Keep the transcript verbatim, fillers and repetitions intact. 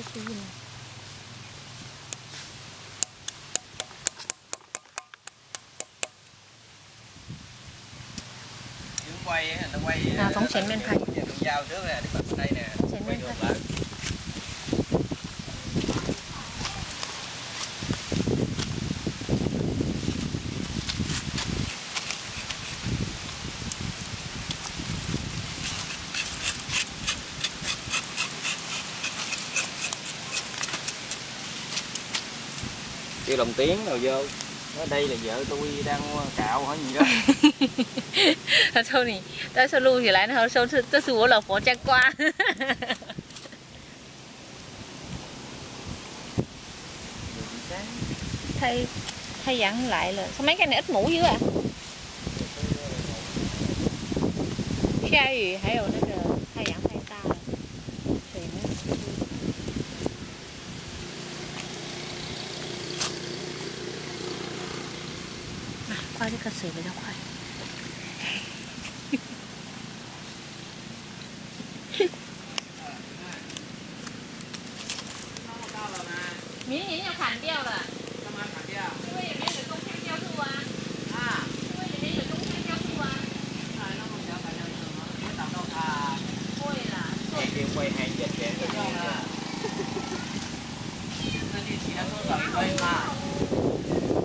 cái gì này. Quay nó quay à, phóng xịn bên phải dao trước nè, đi bật đây nè, quay ngược lại. Kêu lồng tiếng rồi vô. Ở đây là vợ tôi đang cạo hỏi gì đó. 他抽你，但是录起来，然后说是这是我老婆在刮。thay thay dặn lại là sao mấy cái này ít mũ dữ à? 下雨还有那个太阳太大了，水没有。啊，刮这个水比较快。明年要砍掉了。干嘛砍掉？因为也没有中香蕉树啊。啊。因为也没有中香蕉树啊。啊，那么小砍掉是什么？别挡到它。会啦。别会还捡捡就够了。那你其他多少一块嘛？